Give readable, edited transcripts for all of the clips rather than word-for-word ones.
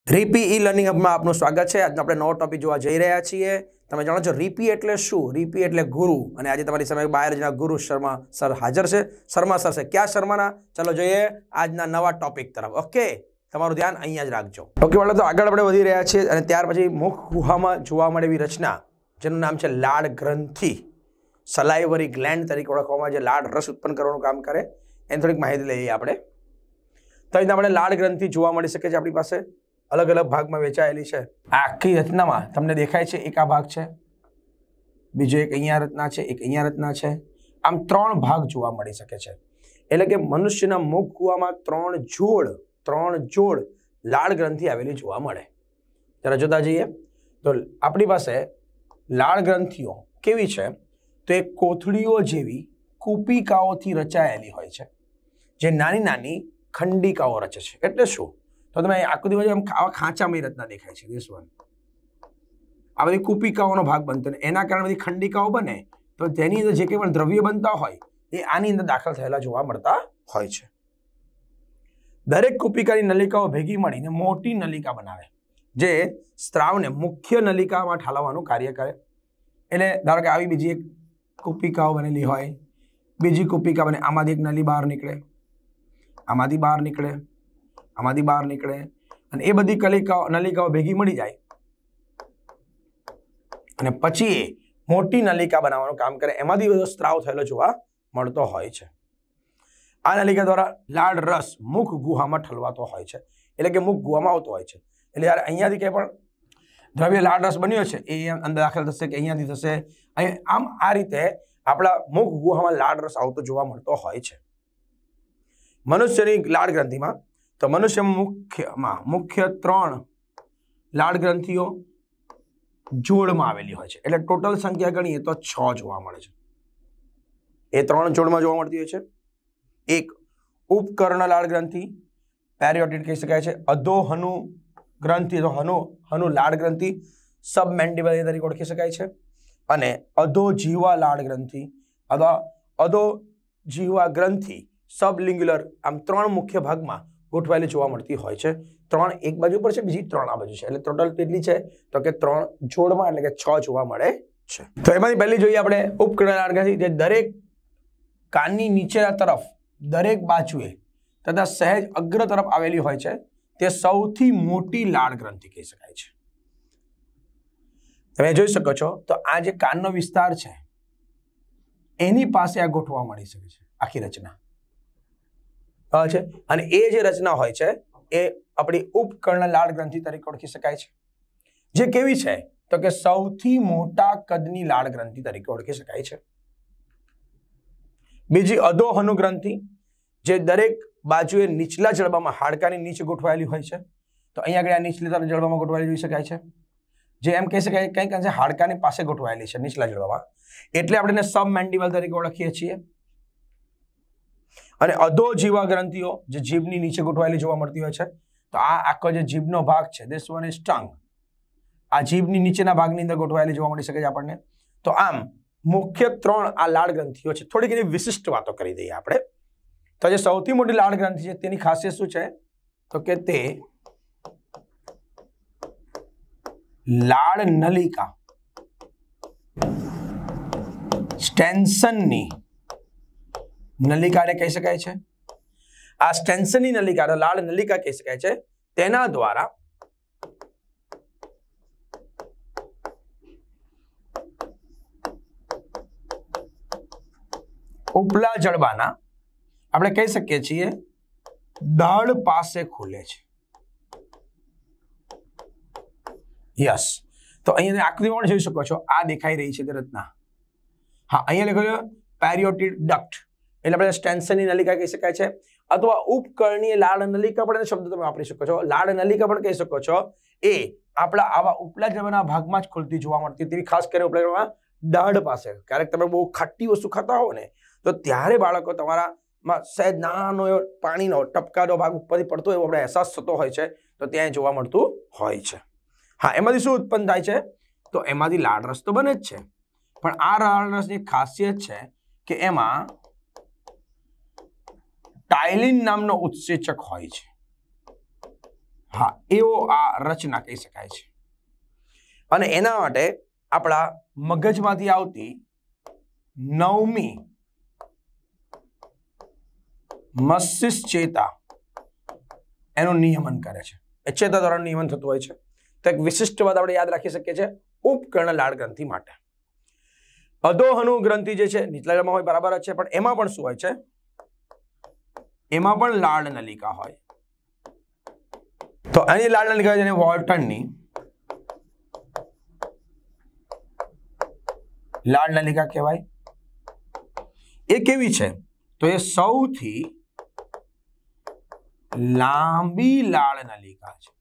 રીપી e learning હબમાં આપનું સ્વાગત છે। આજનો આપણે નવો ટોપિક જોવા જઈ રહ્યા છીએ। તમે જાણો છો રીપી એટલે શું? રીપી એટલે ગુરુ, અને આજે તમારી સામે બાયરોજના ગુરુ શર્મા સર હાજર છે। શર્મા સર છે, ક્યાં શર્માના? ચલો જોઈએ આજના નવા ટોપિક તરફ। ઓકે, તમારું ધ્યાન અહીંયા જ રાખજો। ઓકે વાળા, તો આગળ આપણે વધી રહ્યા છીએ અને ત્યાર પછી મુખ ગુહામાં જોવા મળે એવી રચના જેનું નામ છે લાળ ગ્રંથિ, સલાઇવરી ગ્લેન્ડ તરીકે ઓળખવામાં, જે લાળ રસ ઉત્પન્ન કરવાનું કામ કરે, એની થોડીક માહિતી લઈએ આપણે। તો અહીં આપણે લાળ ગ્રંથિ જોવા મળી શકે છે આપણી પાસે, अलग अलग भाग में वेचायेली है। आखी रचना में तमने देखाय छे एक आ भाग है, बीजो एक अहींया रचना है, एक अहींया रचना है। आम त्रण भाग जोवा मळी शके छे। एटले के मनुष्यना मुख गुहामां त्रण जोड़ लाळ ग्रंथि आवेली जोवा मळे। जरा जोता जईए तो आपणी पासे लाळ ग्रंथिओ केवी छे? तो एक कोथळीओ जेवी कूपिकाओथी रचायेली होय छे, जे नानी नानी खंडिकाओ रचे छे। एटले शुं? तो તમે આખો દિવસ આમ ખાંચામાં રચના દેખાય છે। this one આ બધી કુપિકાઓનો ભાગ બનતો, ને એના કારણે બધી ખંડિકાઓ બને, તો તેની અંદર જે કંઈ પણ દ્રવ્ય બનતા હોય એ આની અંદર દાખલ થયેલા જોવા મળતા હોય છે। દરેક કુપિકાની નલિકાઓ ભેગી મળીને મોટી નલિકા બનાવે, જે સ્ત્રાવને મુખ્ય નલિકામાં ઠાલવવાનું કાર્ય કરે। એટલે ધારો કે આવી બીજી એક કુપિકાઓ બનેલી હોય, બીજી કુપિકા બને, આમાંથી એક નલી બહાર નીકળે, આમાંથી બહાર નીકળે, आमादी बहार निकले, अने ए बधी नलिकाओ भेगी मळी जाय अने पछी ए मोटी नलिका बनाववानुं काम करे, एमांथी बधो स्त्राव थयेलो जोवा मळतो होय छे। आ नलिका द्वारा लाळ रस मुख गुहामां ठलवातो होय छे, एटले के मुख गुहामां आवतो होय छे। एटले यार अहींयाथी कंई पण द्रव्य लाळ रस बन्यो छे ए अंदर दाखल थशे के अहींयाथी थशे, आम आ रीते आपणा मुख गुहामां लाळ रस आवतो जोवा मळतो होय छे। मनुष्यनी लाळ ग्रंथिमां तो मनुष्य मुख्य त्रण लाळ ग्रंथिओ जोड़मां आवेली होय छे। एटले टोटल संख्या गणीए तो 6 जोवा मळे छे। ए त्रण जोड़मां जोवा मळती होय छे। एक उपकर्ण लाळ ग्रंथि, पेरियोडिड कही शकाय छे। अधोहनु ग्रंथि, तो हनु लाळ ग्रंथि सब मेंडिबल तरीके ओळखी शकाय छे। अने अधोजीवा लाळ ग्रंथि अथवा अधोजीवा ग्रंथि सबलिंग्युलर, आम त्रण मुख्य भागमां गोठवायेली जोवा मळती होय छे। त्रण एक बाजू पर छे, बीजी त्रण आ बाजू छे, एटले टोटल કેટલી છે? તો કે ત્રણ જોડમાં એટલે કે 6 જોવા મળે છે। તો એમાંથી પહેલી જોઈએ આપણે ઉપકर्ण લાળ ગ્રંથિ, જે દરેક કાનની નીચેના તરફ દરેક બાજુએ તથા સહેજ અગ્ર તરફ આવેલી હોય છે, તે સૌથી મોટી લાળ ગ્રંથિ કહી શકાય છે। તમે જોઈ શકો છો તો આ જે કાનનો વિસ્તાર છે એની પાસે આ ગોઠવા મળી શકે છે આખી રચના છે, અને એ જે રચના હોય છે એ આપણી ઉપકर्ण લાળ ગ્રંથિ તરીકે ઓળખી શકાય છે, જે કેવી છે? તો કે સૌથી મોટા કદની લાળ ગ્રંથિ તરીકે ઓળખી શકાય છે। બીજી અધોહનુ ગ્રંથિ, જે દરેક બાજુએ નીચલા જડબામાં હાડકાની નીચે ગોઠવાયેલી હોય છે। તો અહીંયા આગળ આ નીચલા જડબામાં ગોઠવાયેલી જોઈ શકાય છે, જે એમ કહી શકાય કંઈક અંશે હાડકાની પાસે ગોઠવાયેલી છે નીચલા જડબામાં, એટલે આપણે એને સબ મેન્ડિબલ તરીકે ઓળખીએ છીએ। અને અધોજીવા ગ્રંથિઓ જે જીભની નીચે ગોઠવાયેલી જોવા મળતી હોય છે, તો આ આખો જે જીભનો ભાગ છે, this one is tongue, આ જીભની નીચેના ભાગની અંદર ગોઠવાયેલી જોવા મળી શકે છે આપણને। તો આમ મુખ્ય ત્રણ આ લાળ ગ્રંથિઓ છે। થોડીક એની વિશિષ્ટ વાતો કરી દઈએ આપણે। તો જે સૌથી મોટી લાળ ગ્રંથિ છે તેની ખાસિયત શું છે? તો કે તે લાળ નલિકા સ્ટેન્સનની નલિકાને કહી શકાય છે। આ સ્ટેન્સનની નલિકા, લાળ નલિકા કહી શકાય છે, તેના દ્વારા ઉપલા જડબાના આપણે કહી શકીએ છીએ દળ પાસે ખુલે છે। યસ, તો અહીંયા આકૃતિમાં જોઈ શકો છો, આ દેખાઈ રહી છે તે રચના। હા, અહીંયા લખ્યું પેરિયોડિડ ડક્ટ, એટલે આપણે સ્ટેન્સનની નલિકા કહી શકાય છે, અથવા ઉપકર્ણીય લાળ નલિકા પણ શબ્દ તમે વાપરી શકો છો, લાળ નલિકા પણ કહી શકો છો। એ આપણા આવા ઉપલા જડબાના ભાગમાં જ ખુલતી જોવા મળતી, તેવી ખાસ કરીને ઉપલા જડબામાં દાઢ પાસે। ક્યારેક તમે બહુ ખાટી વસ્તુ ખાતા હો ને, તો ત્યારે બાળકો તમારામાં સહેજ નાનો એવો પાણીનો ટપકાનો ભાગ ઉપરથી પડતો એવો આપણે અહેસાસ થતો હોય છે, તો ત્યાં જોવા મળતું હોય છે। હા, એમાંથી શું ઉત્પન્ન થાય છે? તો એમાંથી લાળ રસ તો બને જ છે, પણ આ લાળ રસની ખાસિયત છે કે એમાં टाइलिन नामनो उत्सेचक होय छे। હા, એવો આ રચના કહી શકાય છે. અને એના માટે આપણા મગજમાંથી આવતી 9મી મસ્તિષ્ક ચેતા એનું નિયમન કરે છે. એ ચેતા દ્વારા નિયમન થતું હોય છે. તો એક વિશિષ્ટ વાત આપણે યાદ રાખી શકીએ છીએ ઉપકર્ણ લાળ ગ્રંથિ માટે. અધોહનુ ગ્રંથિ જે છે નીચલા જળમાં હોય, બરાબર જ છે, પણ એમાં પણ શું હોય છે? એમાં પણ લાળ નલિકા હોય. તો આની લાળ નલિકા જેને વોલ્ટનની લાળ નલિકા કહેવાય. એ કેવી છે? તો એ સૌથી લાંબી લાળ નલિકા છે.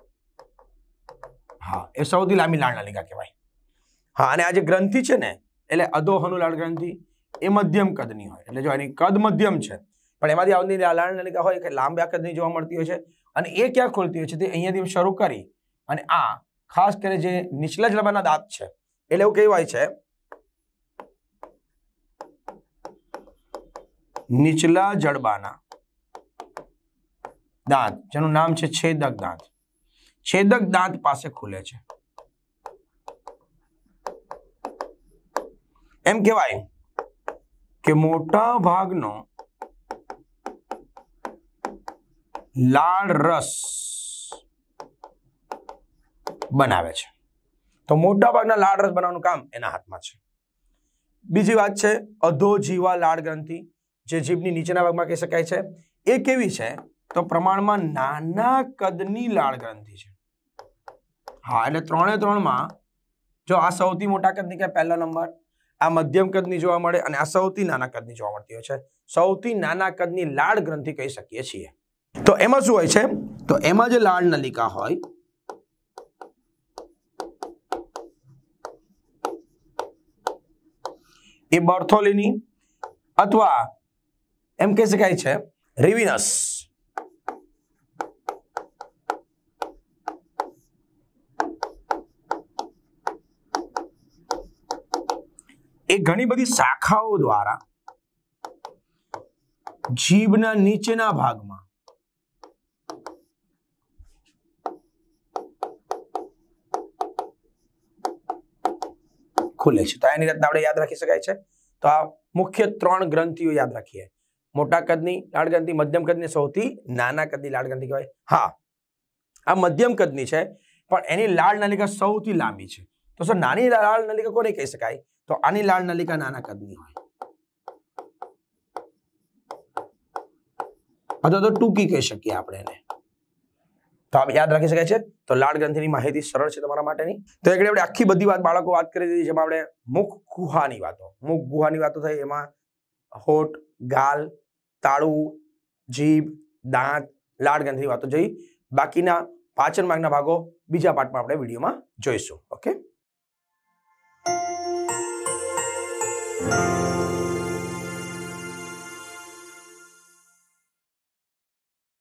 હા, એ સૌથી લાંબી લાળ નલિકા કહેવાય. હા, અને આ જે ગ્રંથિ છે ને એટલે અધોહનુ લાળ ગ્રંથિ એ મધ્યમ કદની હોય. એટલે જો એની કદ મધ્યમ છે પણ એમાંથી આવતી લાળ નલિકા હોય કે લાંબા કદની જોવા મળતી હોય છે. અને એ ક્યાં ખોલતી હોય છે? તે અહીંયાથી શરૂ કરી અને આ ખાસ કરીને જે નીચલા જડબાના દાંત છે એટલે એવું કહેવાય છે નીચલા જડબાના દાંત, જેનું નામ છે છેદક દાંત. છેદક દાંત પાસે ખુલે છે. એમ કહેવાય કે મોટા ભાગનો લાળ રસ બનાવે છે. તો મોટા ભાગના લાળ રસ બનાવવાનું કામ એના હાથમાં છે. બીજી વાત છે અધોજીવા લાળ ગ્રંથિ, જે જીભની નીચેના ભાગમાં કહી શકાય છે. એ કેવી છે? તો પ્રમાણમાં નાના કદની લાળ ગ્રંથિ છે. હા, એટલે 3 જો આ સૌથી મોટા કદની કે પહેલો નંબર, આ મધ્યમ કદની જોવા મળે અને આ સૌથી નાના કદની જોવા મળતી હોય છે. સૌથી નાના કદની લાળ ગ્રંથિ કહી શકીએ છીએ. તો એમાં શું હોય છે? તો એમાં જે લાળ નલિકા હોય એ બર્થોલીની અથવા એમ કહી શકાય છે રિવિનસ એ ઘણી બધી શાખાઓ દ્વારા જીભના નીચેના ભાગમાં ખુલે છે. તો એની રીતના આપણે યાદ રાખી શકાય છે. તો આ મુખ્ય 3 ગ્રંથિઓ યાદ રાખીએ. મોટા કદની લાળ ગ્રંથિ, મધ્યમ કદની, સૌથી નાના કદની લાળ ગ્રંથિ કહેવાય. હા, આ મધ્યમ કદની છે પણ એની લાળ નલિકા સૌથી લાંબી છે. તો સર નાની લાળ નલિકા કોને કહી શકાય? તો આની લાળ નલિકા નાના કદની હોય અથવા તો ટૂંકી કહી શકીએ આપણે એને. તો આ યાદ રાખી શકાય છે. તો લાળ ગ્રંથિની માહિતી સરળ છે તમારા માટેની. તો એટલે આપણે આખી બધી બાળકો વાત કરી દીધી. જેમાં આપણે મુખ ગુહાની વાતો થઈ. એમાં હોઠ, ગાલ, તાળું, જીભ, દાંત, લાળ ગ્રંથિની વાતો જોઈ. બાકીના પાચન માર્ગના ભાગો બીજા પાર્ટમાં આપણે વિડીયોમાં જોઈશું. ઓકે.